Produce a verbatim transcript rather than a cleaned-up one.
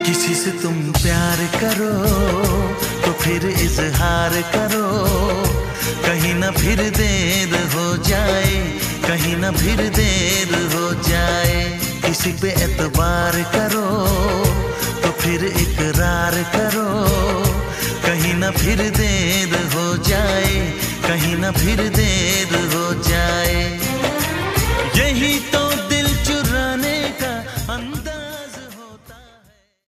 किसी से तुम प्यार करो तो फिर इजहार करो, कहीं ना फिर देर हो जाए, कहीं ना फिर देर हो जाए। किसी पे एतबार करो तो फिर इकरार करो, कहीं ना फिर देर हो जाए, कहीं ना फिर